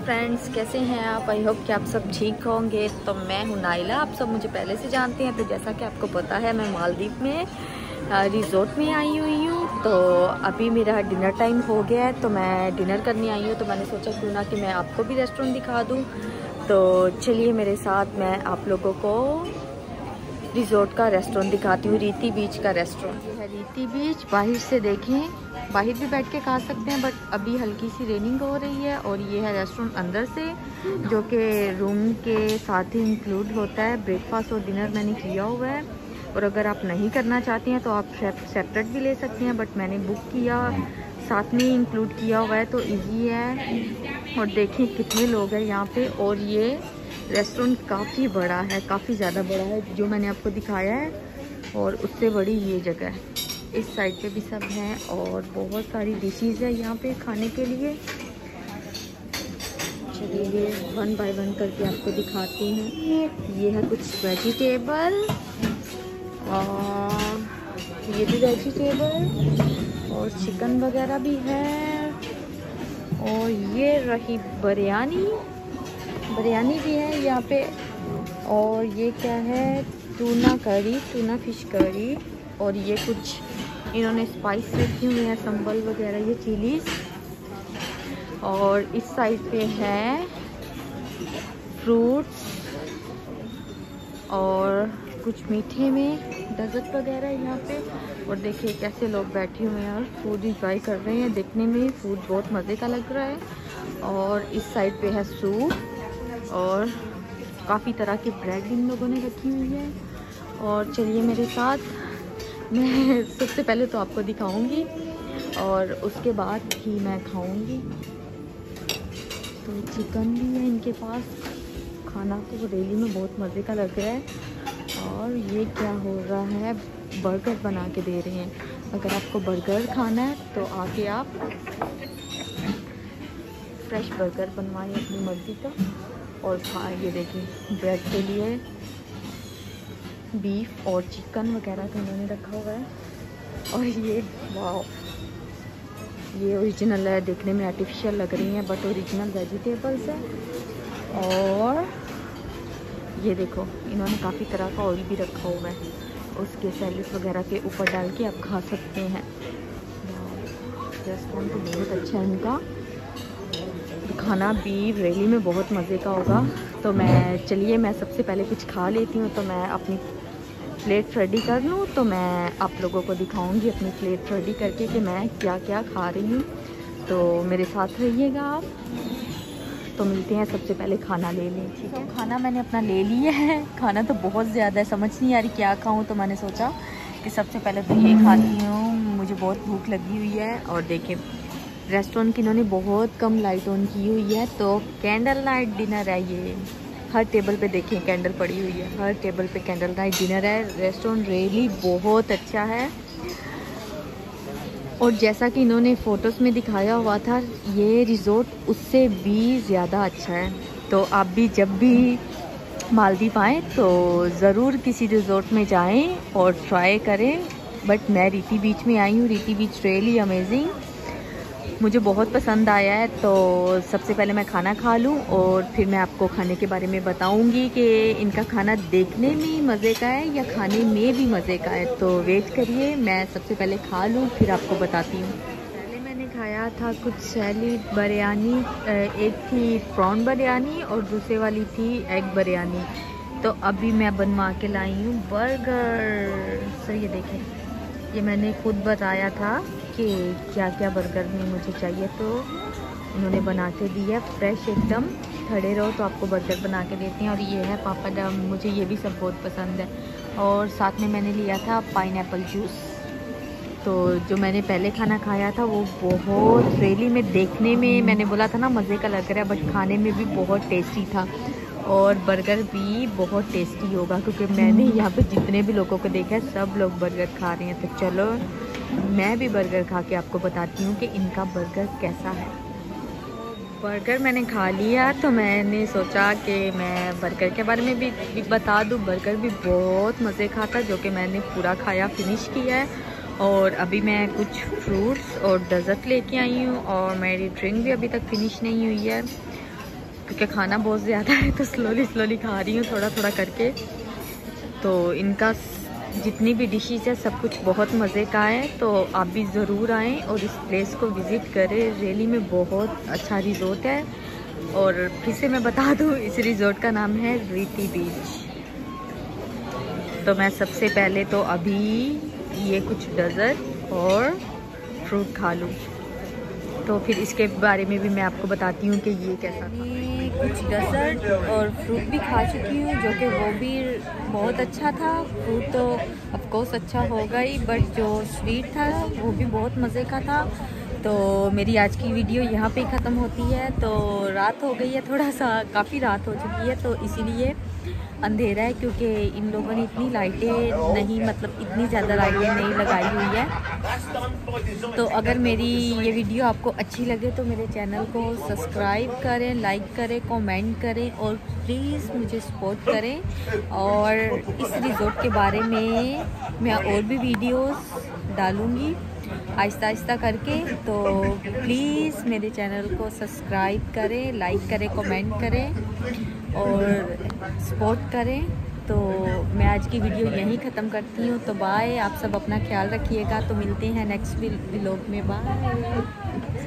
Friends, कैसे हैं आप? आई होप कि आप सब ठीक होंगे। तो मैं हूं नाइला, आप सब मुझे पहले से जानते हैं। तो जैसा कि आपको पता है, मैं मालदीव में रिजॉर्ट में आई हुई हूँ। तो अभी मेरा डिनर टाइम हो गया है, तो मैं डिनर करने आई हूँ। तो मैंने सोचा क्यों ना कि मैं आपको भी रेस्टोरेंट दिखा दूँ। तो चलिए मेरे साथ, मैं आप लोगों को रिजॉर्ट का रेस्टोरेंट दिखाती हूँ, रीति बीच का रेस्टोरेंट। ये है रीति बीच। बाहर से देखें, बाहर भी बैठ के खा सकते हैं, बट अभी हल्की सी रेनिंग हो रही है। और ये है रेस्टोरेंट अंदर से, जो कि रूम के साथ ही इंक्लूड होता है। ब्रेकफास्ट और डिनर मैंने किया हुआ है, और अगर आप नहीं करना चाहती हैं तो आप सेपरेट भी ले सकती हैं, बट मैंने बुक किया, साथ में इंक्लूड किया हुआ है, तो इजी है। और देखिए कितने लोग हैं यहाँ पे। और ये रेस्टोरेंट काफ़ी बड़ा है, काफ़ी ज़्यादा बड़ा है, जो मैंने आपको दिखाया है, और उससे बड़ी ये जगह है। इस साइड पे भी सब हैं, और बहुत सारी डिशेस है यहाँ पे खाने के लिए। चलिए वन बाय वन करके आपको दिखाती हैं। ये है कुछ वेजिटेबल, और ये भी वेजिटेबल, और चिकन वगैरह भी है। और ये रही बिरयानी भी है यहाँ पे। और ये क्या है, टूना करी, टूना फिश करी। और ये कुछ इन्होंने स्पाइस रखी हुई है, संबल वगैरह, ये चिलीज। और इस साइड पे है फ्रूट्स, और कुछ मीठे में डेजर्ट वगैरह यहाँ पे। और देखिए कैसे लोग बैठे हुए हैं और फूड इंजॉय कर रहे हैं। देखने में फूड बहुत मज़े का लग रहा है। और इस साइड पे है सूप, और काफ़ी तरह की ब्रेड इन लोगों ने रखी हुई है। और चलिए मेरे साथ, मैं सबसे पहले तो आपको दिखाऊंगी, और उसके बाद ही मैं खाऊंगी। तो चिकन भी है इनके पास। खाना तो रेली में बहुत मज़े का लग रहा है। और ये क्या हो रहा है, बर्गर बना के दे रहे हैं। अगर आपको बर्गर खाना है तो आके आप फ्रेश बर्गर बनवाइए अपनी मर्ज़ी का और खाएं। ये देखिए ब्रेड के लिए बीफ और चिकन वगैरह का इन्होंने रखा हुआ है। और ये वाओ, ये ओरिजिनल है, देखने में आर्टिफिशियल लग रही हैं, बट ओरिजिनल वेजिटेबल्स है। और ये देखो इन्होंने काफ़ी तरह का ऑयल भी रखा हुआ है, उसके सैलेड वगैरह के ऊपर डाल के आप खा सकते हैं। रेस्टोरेंट तो बहुत अच्छा है इनका, खाना भी रैली में बहुत मज़े का होगा। तो चलिए मैं सबसे पहले कुछ खा लेती हूँ। तो मैं अपनी प्लेट रेडी कर लूँ, तो मैं आप लोगों को दिखाऊंगी अपनी प्लेट रेडी करके कि मैं क्या क्या खा रही हूँ। तो मेरे साथ रहिएगा आप। तो मिलते हैं, सबसे पहले खाना ले लें, ठीक है? तो खाना मैंने अपना ले लिया है। खाना तो बहुत ज़्यादा है, समझ नहीं आ रही क्या खाऊँ। तो मैंने सोचा कि सबसे पहले तो ये खाती हूँ, मुझे बहुत भूख लगी हुई है। और देखिए रेस्टोरेंट की इन्होंने बहुत कम लाइट ऑन की हुई है, तो कैंडल लाइट डिनर है ये। हर टेबल पे देखिए कैंडल पड़ी हुई है, हर टेबल पे कैंडल लाइट डिनर है। रेस्टोरेंट रियली बहुत अच्छा है। और जैसा कि इन्होंने फ़ोटोज़ में दिखाया हुआ था, ये रिज़ॉर्ट उससे भी ज़्यादा अच्छा है। तो आप भी जब भी मालदीव आएँ तो ज़रूर किसी रिज़ॉर्ट में जाएं और ट्राई करें। बट मैं रीति बीच में आई हूँ, रीति बीच रियली अमेजिंग, मुझे बहुत पसंद आया है। तो सबसे पहले मैं खाना खा लूँ, और फिर मैं आपको खाने के बारे में बताऊँगी कि इनका खाना देखने में मज़े का है या खाने में भी मज़े का है। तो वेट करिए, मैं सबसे पहले खा लूँ फिर आपको बताती हूँ। पहले मैंने खाया था कुछ सैलेड बिरयानी, एक थी प्रॉन बिरयानी और दूसरे वाली थी एग बिरयानी। तो अभी मैं बनवा के लाई हूँ बर्गर। सर ये देखिए, ये मैंने खुद बताया था कि क्या क्या बर्गर में मुझे चाहिए, तो इन्होंने बना के दिया फ्रेश एकदम। खड़े रहो तो आपको बर्गर बना के देते हैं। और ये है पापड़, मुझे ये भी सब बहुत पसंद है। और साथ में मैंने लिया था पाइनएप्पल जूस। तो जो मैंने पहले खाना खाया था वो बहुत रेली में, देखने में मैंने बोला था ना मज़े का लग रहा है, बट खाने में भी बहुत टेस्टी था। और बर्गर भी बहुत टेस्टी होगा, क्योंकि मैंने यहाँ पे जितने भी लोगों को देखा है सब लोग बर्गर खा रहे हैं। तो चलो मैं भी बर्गर खा के आपको बताती हूँ कि इनका बर्गर कैसा है। बर्गर मैंने खा लिया, तो मैंने सोचा कि मैं बर्गर के बारे में भी बता दूँ। बर्गर भी बहुत मज़े का था, जो कि मैंने पूरा खाया, फिनिश किया है। और अभी मैं कुछ फ्रूट्स और डेजर्ट लेके आई हूँ, और मेरी ड्रिंक भी अभी तक फिनिश नहीं हुई है। क्योंकि खाना बहुत ज़्यादा है तो स्लोली खा रही हूँ थोड़ा थोड़ा करके। तो इनका जितनी भी डिशेस है सब कुछ बहुत मज़े का है, तो आप भी ज़रूर आएँ और इस प्लेस को विज़िट करें। रियली में बहुत अच्छा रिज़ॉर्ट है। और फिर से मैं बता दूँ, इस रिज़ॉर्ट का नाम है रीति बीच। तो मैं सबसे पहले तो अभी ये कुछ डेज़र्ट और फ्रूट खा लूँ, तो फिर इसके बारे में भी मैं आपको बताती हूँ कि ये कैसा था। मैं कुछ डेज़र्ट और फ्रूट भी खा चुकी हूँ, जो कि वो भी बहुत अच्छा था। फ्रूट तो ऑफ कोर्स अच्छा होगा ही, बट जो स्वीट था वो भी बहुत मज़े का था। तो मेरी आज की वीडियो यहाँ पे ख़त्म होती है। तो रात हो गई है, थोड़ा सा काफ़ी रात हो चुकी है, तो इसीलिए अंधेरा है, क्योंकि इन लोगों ने इतनी लाइटें नहीं, मतलब इतनी ज़्यादा लाइटें नहीं लगाई हुई है। तो अगर मेरी ये वीडियो आपको अच्छी लगे तो मेरे चैनल को सब्सक्राइब करें, लाइक करें, कमेंट करें और प्लीज़ मुझे सपोर्ट करें। और इस रिज़ॉर्ट के बारे में मैं और भी वीडियोस डालूँगी आहिस्ता आहिस्ता करके। तो प्लीज़ मेरे चैनल को सब्सक्राइब करें, लाइक करें, कमेंट करें और सपोर्ट करें। तो मैं आज की वीडियो यहीं ख़त्म करती हूँ। तो बाय, आप सब अपना ख्याल रखिएगा। तो मिलते हैं नेक्स्ट व्लॉग में। बाय।